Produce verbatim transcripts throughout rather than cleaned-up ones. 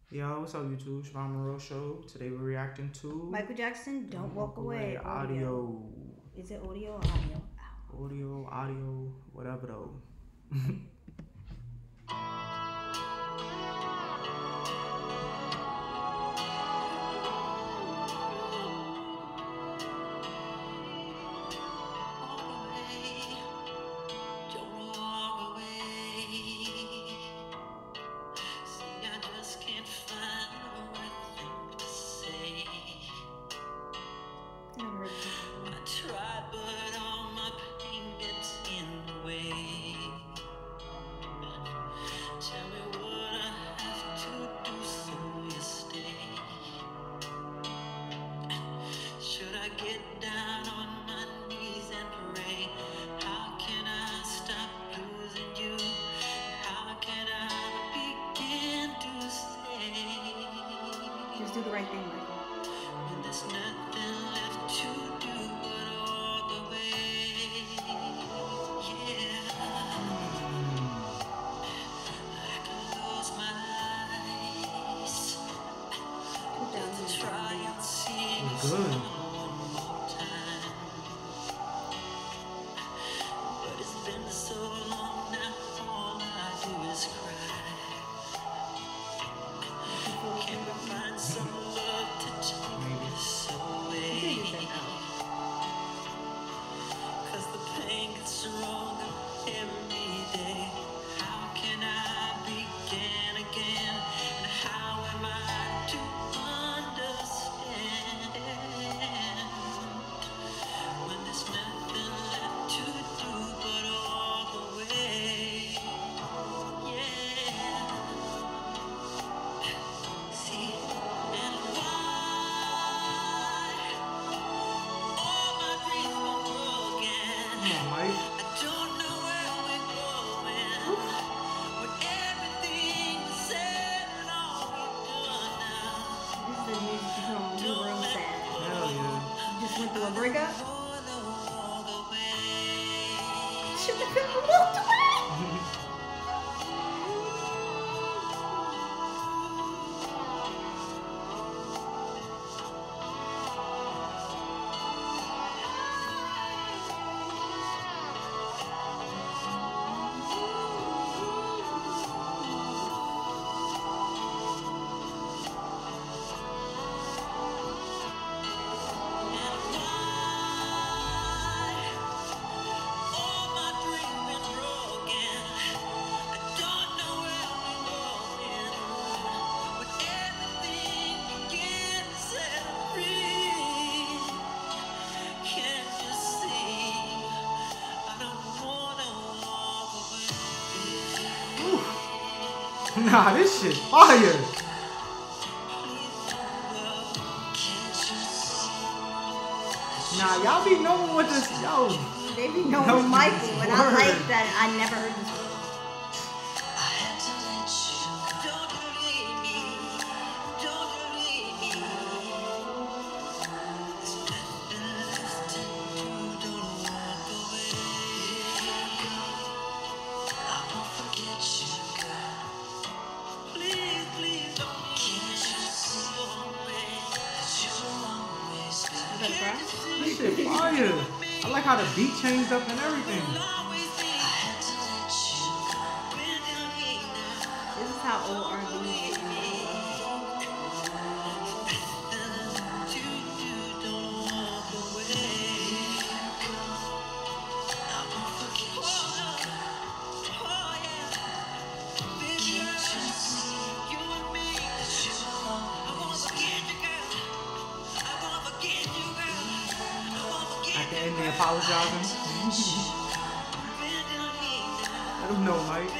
Yo, what's up, YouTube? Siobhan Monroe Show. Today we're reacting to Michael Jackson, Don't, Don't Walk, Walk Away. Away. Audio. audio. Is it audio or audio? Audio, audio, whatever though. Just do the right thing, Michael. There's nothing left to do but walk away. Yeah. I can close my eyes. Let's try and see Good. one more time. But it's been so long now, all I do is cry. Can we find some love to take this away? Cause the pain gets stronger every day. How can I begin again? And how am I to understand when there's nothing left to do but walk away? Yeah. See, and why all my dreams were broken. Come on, Mike. I don't know where we're going. When everything is said and all we've done now. This is the music you put on when you're real sad. Hell yeah. You just went through a breakup. Wanna walk away. Should have walked away. All my dreams been broken. I don't know where we're going. When everything begins to set free. Can't you see? I don't wanna walk away. Nah, this shit fire. Nah, y'all be knowing what this, yo. They be knowing No, Michael, and I word. like that. I never heard this before. I had to let you go. Don't you leave me. Don't you leave me. There's nothing left to do. Don't walk away. I won't forget you, girl. Please, please don't leave me. Go away. You will always be. Is that grass? This shit fire. I like how the beat changed up and everything. Always be. I had to let you go. When you need now. This is how old R and B is. At the end, they apologizing. Let them know, Mike.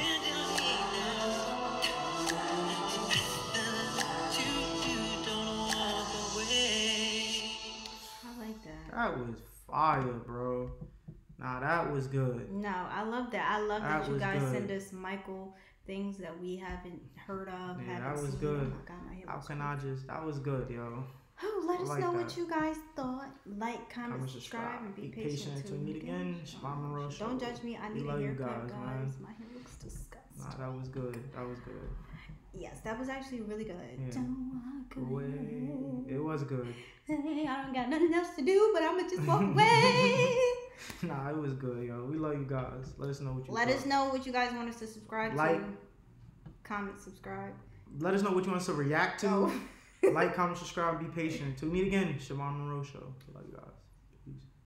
I like that. That was fire, bro. Nah, that was good. No, I love that. I love that, That you was guys good. send us Michael things that we haven't heard of. Yeah, haven't that was seen. good. Oh my God, my hair How looks can good. I just? That was good, yo. Oh, let I us like know that. what you guys thought. Like, comment, Comment, subscribe, and be, Be patient, patient until we meet again. Siobhan Monroe Show. Don't judge me. I We need a love you haircut, guys, guys. man. My hair looks disgusting. Nah, that was good. That was good. Yes, that was actually really good. Yeah. Don't walk away. Away. It was good. Hey, I don't got nothing else to do, but I'ma just walk away. Nah, it was good, yo. We love you guys. Let us know what you Let thought. us know what you guys want us to subscribe Like. to. Comment, subscribe. Let us know what you want us to react to. Oh. Like, comment, subscribe, be patient. Till we meet again, Siobhan Monroe Show. Love you guys.